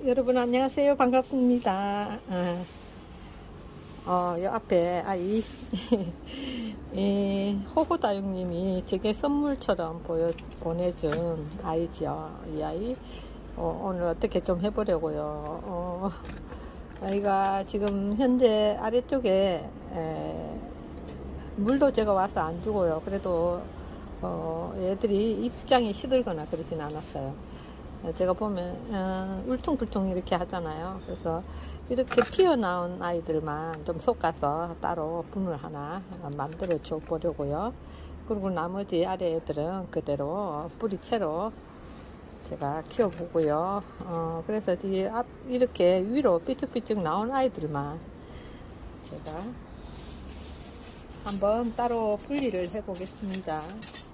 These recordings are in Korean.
여러분 안녕하세요. 반갑습니다. 요 앞에 아이 호호다육님이 제게 선물처럼 보내준 아이지요. 이 아이 오늘 어떻게 좀 해보려고요. 아이가 지금 현재 아래쪽에 물도 제가 와서 안 주고요. 그래도 얘들이 입장이 시들거나 그러진 않았어요. 제가 보면 울퉁불퉁 이렇게 하잖아요. 그래서 이렇게 튀어나온 아이들만 좀 솎아서 따로 분을 하나 만들어 줘 보려고요. 그리고 나머지 아래 애들은 그대로 뿌리채로 제가 키워보고요. 그래서 이렇게 위로 삐쭉삐쭉 나온 아이들만 제가 한번 따로 분리를 해 보겠습니다.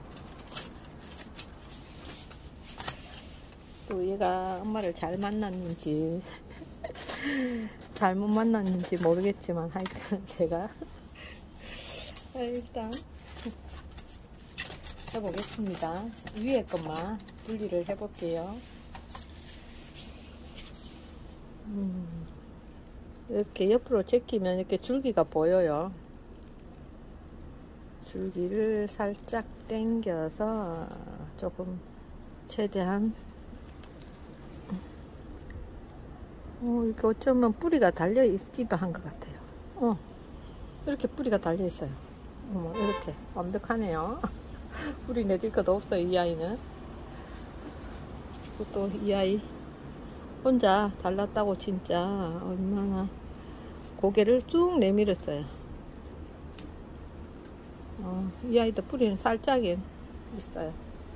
또 얘가 엄마를 잘 만났는지 잘못 만났는지 모르겠지만 하여튼 제가 일단 해보겠습니다. 위에 것만 분리를 해볼게요. 이렇게 옆으로 제끼면 이렇게 줄기가 보여요. 줄기를 살짝 당겨서 조금 최대한 이렇게 어쩌면 뿌리가 달려 있기도 한 것 같아요. 이렇게 뿌리가 달려 있어요. 이렇게 완벽하네요. 뿌리 내릴 것도 없어요, 이 아이는. 또 이 아이 혼자 잘났다고 진짜 얼마나 고개를 쭉 내밀었어요. 이 아이도 뿌리는 살짝은 있어요.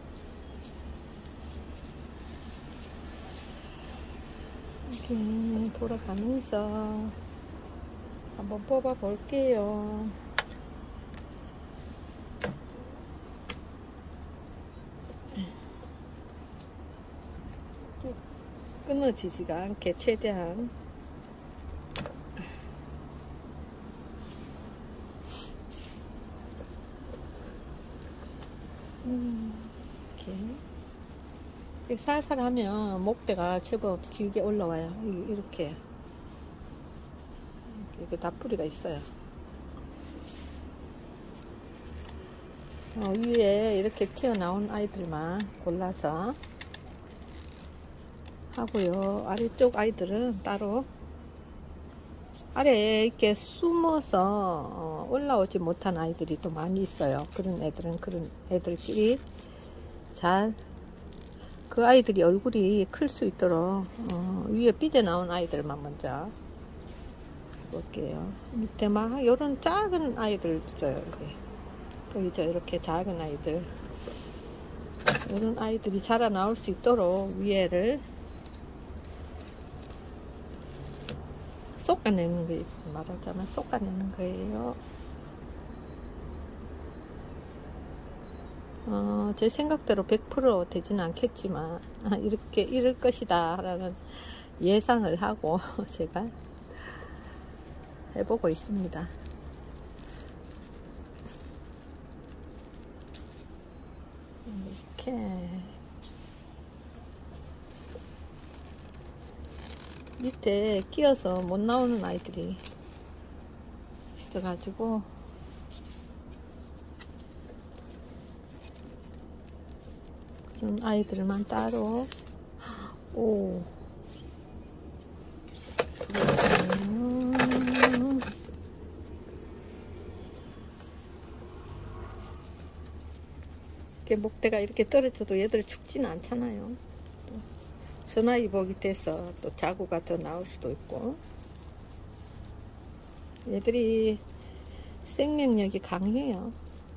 이렇게 돌아가면서 한번 뽑아 볼게요. 끊어지지가 않게 최대한 이렇게 살살 하면 목대가 제법 길게 올라와요. 이렇게 다 뿌리가 있어요. 위에 이렇게 튀어나온 아이들만 골라서 하고요. 아래쪽 아이들은 따로 아래에 이렇게 숨어서 올라오지 못한 아이들이 또 많이 있어요. 그런 애들은 그런 애들끼리 잘 그 아이들이 얼굴이 클 수 있도록 위에 삐져나온 아이들만 먼저 볼게요. 밑에 막 요런 작은 아이들 있어요. 보이죠? 이렇게 작은 아이들, 이런 아이들이 자라 나올 수 있도록 위에를 솎아내는 거예요. 말하자면 솎아내는 거예요. 제 생각대로 100% 되지는 않겠지만 이렇게 이럴 것이다 라는 예상을 하고 제가 해보고 있습니다. 이렇게 밑에 끼어서 못 나오는 아이들이 있어가지고 그런 아이들만 따로 이렇게 목대가 이렇게 떨어져도 얘들 죽지는 않잖아요. 또 전화위복이 돼서 또 자구가 더 나올 수도 있고, 얘들이 생명력이 강해요.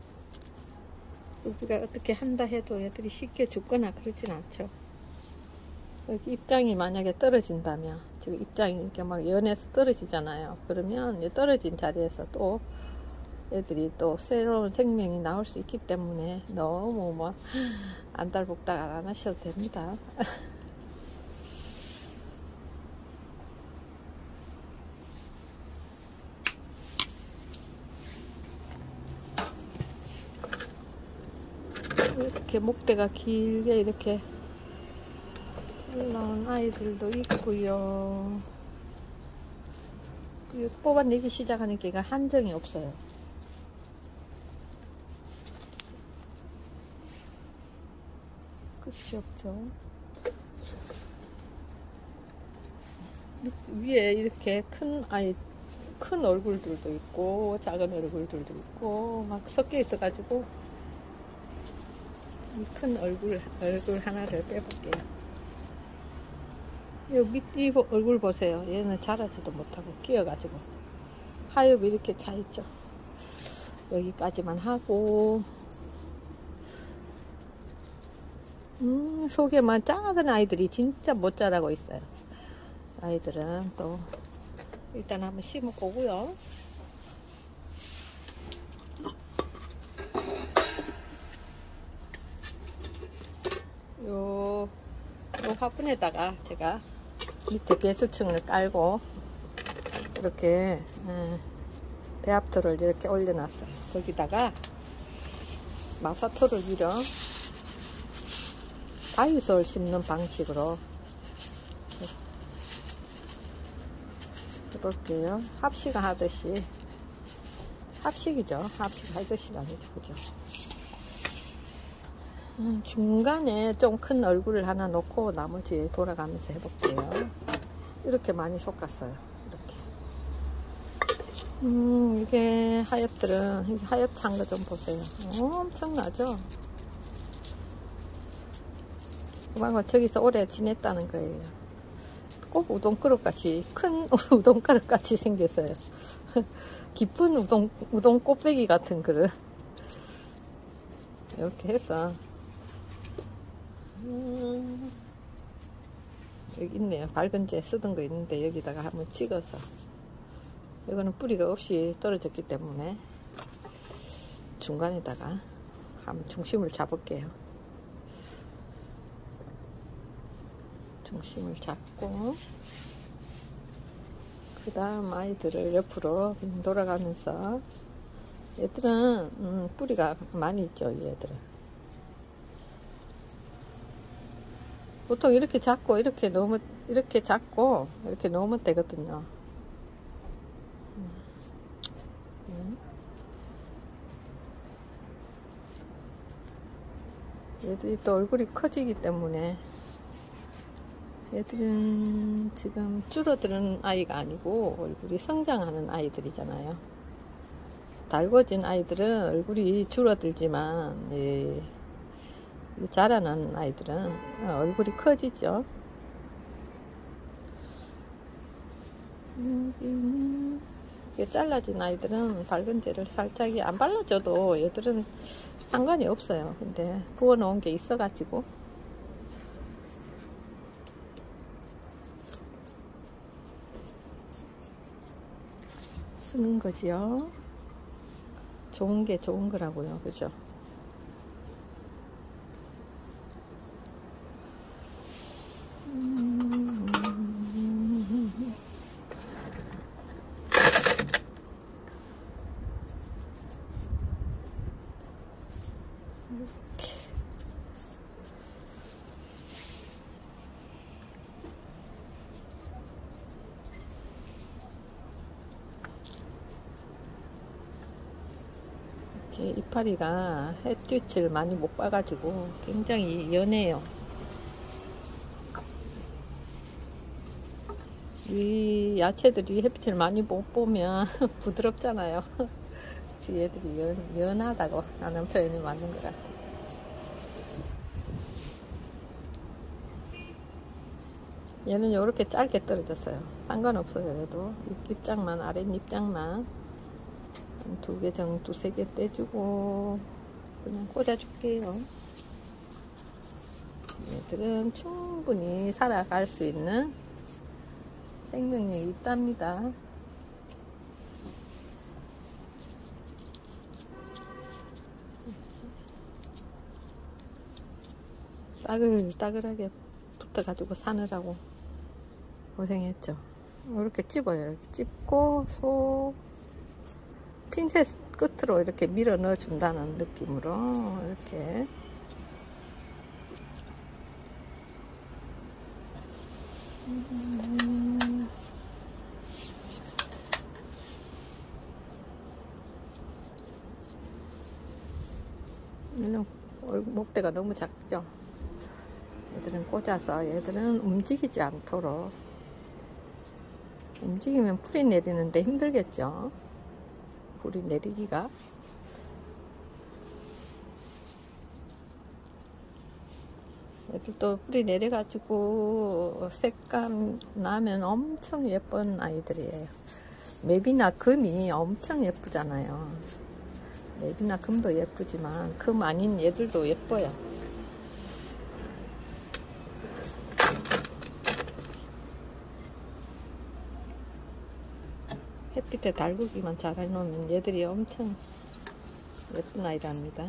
우리가 어떻게 한다 해도 얘들이 쉽게 죽거나 그러진 않죠. 여기 입장이 만약에 떨어진다면, 지금 입장이 이렇게 막 연해서 떨어지잖아요. 그러면 떨어진 자리에서 또 애들이 또 새로운 생명이 나올 수 있기 때문에 너무 뭐 안달복달 안 하셔도 됩니다. 이렇게 목대가 길게 이렇게 올라오고 나온 아이들도 있고요. 뽑아내기 시작하니까 한정이 없어요. 끝이 없죠. 위에 이렇게 큰 얼굴들도 있고 작은 얼굴들도 있고 막 섞여 있어 가지고 이 큰 얼굴 하나를 빼볼게요. 이 얼굴 보세요. 얘는 자라지도 못하고 끼어가지고 하엽이 이렇게 차 있죠. 여기까지만 하고 속에만 작은 아이들이 진짜 못 자라고 있어요. 아이들은 또 일단 한번 심어 보고요. 요 화분에다가 제가 밑에 배수층을 깔고 이렇게 배합토를 이렇게 올려놨어요. 거기다가 마사토를 밀어 다이솔 심는 방식으로 해볼게요. 합식 하듯이, 합식이죠. 합식 하듯이 아니죠, 그죠? 중간에 좀 큰 얼굴을 하나 놓고 나머지 돌아가면서 해볼게요. 이렇게 많이 섞었어요. 이렇게. 이게 하엽들은, 이게 하엽 찬 거 좀 보세요. 엄청나죠? 그만 저기서 오래 지냈다는 거예요. 꼭 우동 그릇같이, 큰 우동 그릇같이 생겼어요. 깊은 우동 꽃배기 같은 그릇. 이렇게 해서 여기 있네요. 밝은재 쓰던 거 있는데 여기다가 한번 찍어서, 이거는 뿌리가 없이 떨어졌기 때문에 중간에다가 한번 중심을 잡을게요. 중심을 잡고 그 다음 아이들을 옆으로 돌아가면서, 얘들은 뿌리가 많이 있죠. 얘들은 보통 이렇게 잡고 이렇게 놓으면 되거든요. 얘들이 또 얼굴이 커지기 때문에, 얘들은 지금 줄어드는 아이가 아니고 얼굴이 성장하는 아이들이잖아요. 달궈진 아이들은 얼굴이 줄어들지만, 자라난 아이들은 얼굴이 커지죠. 잘라진 아이들은 밝은재를 살짝 안 발라줘도 얘들은 상관이 없어요. 근데 부어 놓은 게 있어 가지고 쓰는 거지요. 좋은 게 좋은 거라고요. 그죠? 이파리가 햇빛을 많이 못 봐가지고 굉장히 연해요. 이 야채들이 햇빛을 많이 못 보면 부드럽잖아요. 얘들이 연하다고 하는 표현이 맞는 것 같아요. 얘는 이렇게 짧게 떨어졌어요. 상관없어요. 얘도 잎장만, 아랫잎장만 한 2개 정도, 3개 떼주고 그냥 꽂아줄게요. 얘들은 충분히 살아갈 수 있는 생명력이 있답니다. 따글따글하게 붙어가지고 사느라고 고생했죠. 이렇게 찝어요. 이렇게 찝고 핀셋 끝으로 이렇게 밀어 넣어 준다는 느낌으로 이렇게 얘는 목대가 너무 작죠. 얘들은 꽂아서 얘들은 움직이지 않도록. 움직이면 풀이 내리는데 힘들겠죠. 풀이 내리기가. 얘들도 풀이 내려가지고 색감 나면 엄청 예쁜 아이들이에요. 맵이나 금이 엄청 예쁘잖아요. 맵이나 금도 예쁘지만 금 아닌 얘들도 예뻐요. 햇빛에 달구기만 잘 해놓으면 얘들이 엄청 예쁜 아이랍니다.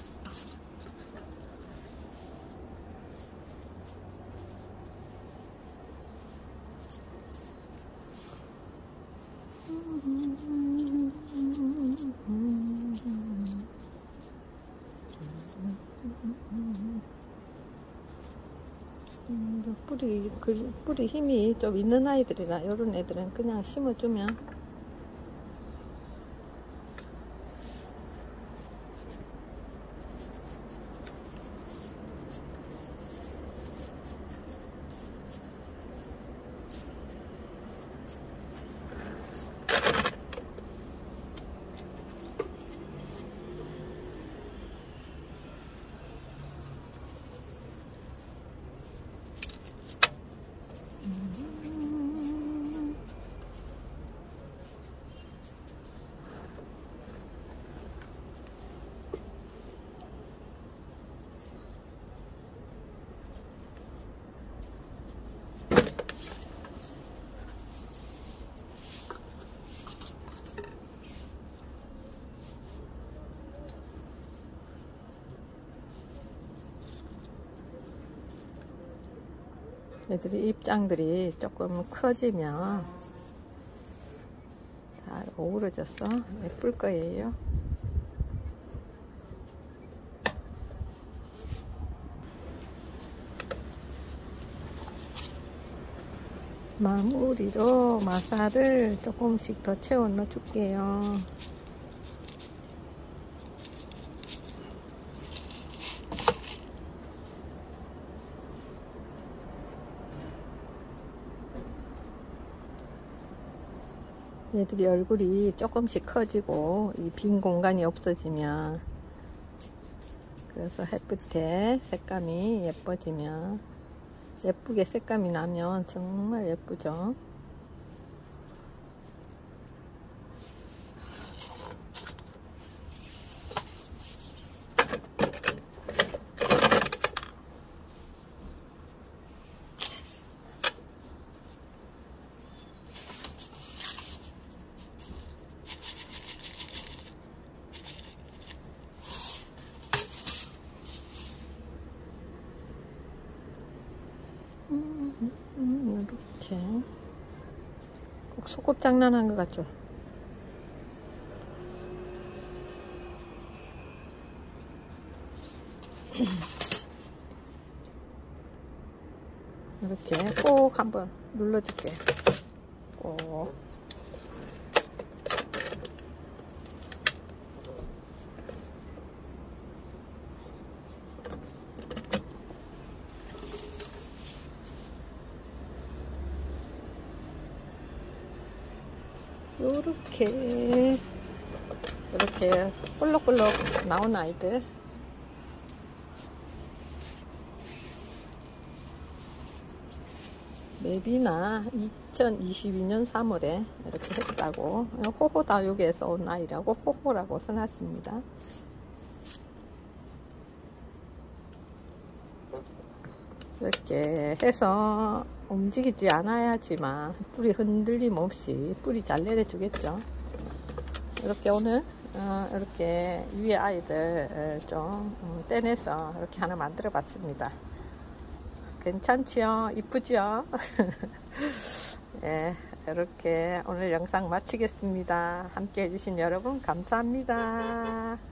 뿌리 힘이 좀 있는 아이들이라 이런 애들은 그냥 심어주면 애들이 입장들이 조금 커지면 잘 어우러져서 예쁠 거예요. 마무리로 마사를 조금씩 더 채워 넣어 줄게요. 얘들이 얼굴이 조금씩 커지고 이 빈 공간이 없어지면, 그래서 햇빛에 색감이 예뻐지면, 예쁘게 색감이 나면 정말 예쁘죠. 이렇게 꼭 소꿉장난한 것 같죠? 이렇게 꼭 한번 눌러줄게. 꼭. 이렇게 볼록볼록 나온 아이들, 맵이나 2022년 3월에 이렇게 했다고, 호호다육에서 온 아이라고 호호라고 써놨습니다. 이렇게 해서 움직이지 않아야지만 뿌리 흔들림 없이 뿌리 잘 내려주겠죠. 이렇게 오늘 이렇게 위에 아이들 좀 떼내서 이렇게 하나 만들어 봤습니다. 괜찮지요? 이쁘지요? 예, 이렇게 오늘 영상 마치겠습니다. 함께 해주신 여러분 감사합니다.